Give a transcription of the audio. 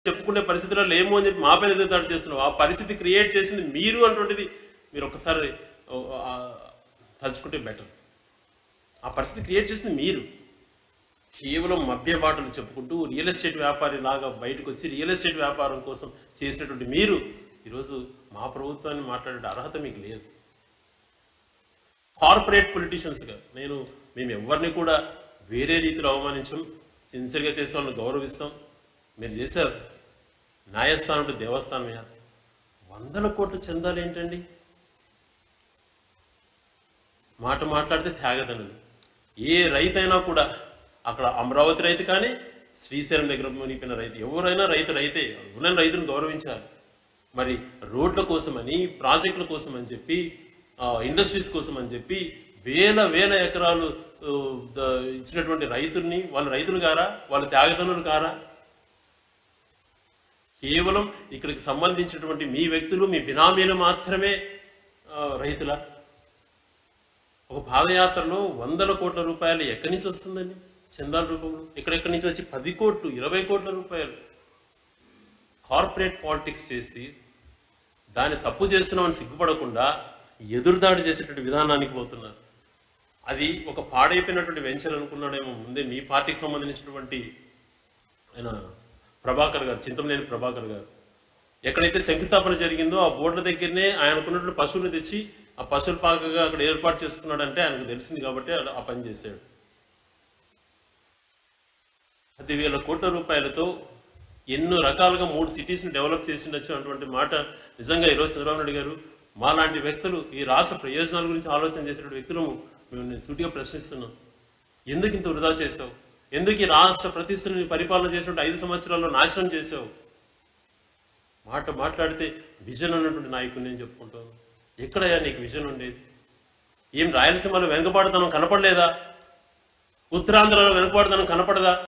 చెప్పుకునే పరిస్థితుల్లో లేము అని చెప్పి మా పైన ఎదురుదాడి చేస్తున్నావు. ఆ పరిస్థితి క్రియేట్ చేసింది మీరు అటువంటిది మీరు ఒక్కసారి తలుచుకుంటే బెటర్. ఆ పరిస్థితి క్రియేట్ చేసింది మీరు. కేవలం మభ్య మాటలు చెప్పుకుంటూ రియల్ ఎస్టేట్ వ్యాపారి లాగా బయటకు వచ్చి రియల్ ఎస్టేట్ వ్యాపారం కోసం చేసినటువంటి మీరు ఈరోజు మా ప్రభుత్వాన్ని మాట్లాడే అర్హత మీకు లేదు. కార్పొరేట్ పొలిటీషియన్స్గా మేము ఎవరిని కూడా వేరే రీతిలో అవమానించాం. సిన్సియర్గా చేసే వాళ్ళని గౌరవిస్తాం. మీరు చేశారు. న్యాయస్థానం అంటే దేవస్థానం. 100 కోట్ల చందాలు ఏంటండి? మాట్లాడితే త్యాగదనులు. ఏ రైతైనా కూడా అక్కడ అమరావతి రైతు కానీ శ్రీశైలం దగ్గర మునిగిపోయిన రైతు ఎవరైనా రైతే ఉన్న రైతును గౌరవించాలి. మరి రోడ్ల కోసమని ప్రాజెక్టుల కోసం అని చెప్పి ఇండస్ట్రీస్ కోసం అని చెప్పి వేల ఎకరాలు ఇచ్చినటువంటి రైతుల్ని వాళ్ళ రైతులు గారా, వాళ్ళ త్యాగదనులు కారా? కేవలం ఇక్కడికి సంబంధించినటువంటి మీ వ్యక్తులు మీ బినామీలు మాత్రమే రైతుల ఒక పాదయాత్రలో 100 కోట్ల రూపాయలు ఎక్కడి నుంచి వస్తుందండి? చందాల రూపంలో ఎక్కడెక్కడి నుంచి వచ్చి 10 కోట్లు 20 కోట్ల రూపాయలు కార్పొరేట్ పాలిటిక్స్ చేసి దాన్ని తప్పు చేస్తున్నామని సిగ్గుపడకుండా ఎదురుదాడి చేసేటువంటి విధానానికి పోతున్నారు. అది ఒక పాడైపోయినటువంటి వెంచర్ అనుకున్నాడేమో. ముందే మీ పార్టీకి సంబంధించినటువంటి ఆయన ప్రభాకర్ గారు, చింతమనేని ప్రభాకర్ గారు ఎక్కడైతే శంకుస్థాపన జరిగిందో ఆ బోర్డుల దగ్గరనే ఆయనకున్నటువంటి పశువులు తెచ్చి ఆ పశువుల పాకగా అక్కడ ఏర్పాటు చేసుకున్నాడంటే ఆయనకు తెలిసింది కాబట్టి ఆ పని చేశాడు. 10,000 కోట్ల రూపాయలతో ఎన్నో రకాలుగా 3 సిటీస్ని డెవలప్ చేసిండొచ్చు అటువంటి మాట నిజంగా ఈరోజు చంద్రబాబు నాయుడు గారు మాలాంటి వ్యక్తులు ఈ రాష్ట్ర ప్రయోజనాల గురించి ఆలోచన చేసేటువంటి వ్యక్తులను మేము సూటిగా ప్రశ్నిస్తున్నాం. ఎందుకు ఇంత వృధా చేసావు? ఎందుకు ఈ రాష్ట్ర ప్రతిష్టని పరిపాలన చేసినటువంటి 5 సంవత్సరాల్లో నాశనం చేసావు? మాట్లాడితే విజన్ అన్నటువంటి నాయకుడిని నేను చెప్పుకుంటాను. ఎక్కడయ్యా నీకు విజన్ ఉండేది? ఏం రాయలసీమలో వెనుకబాటుతనం కనపడలేదా? ఉత్తరాంధ్రలో వెనుకబాటుతనం కనపడదా?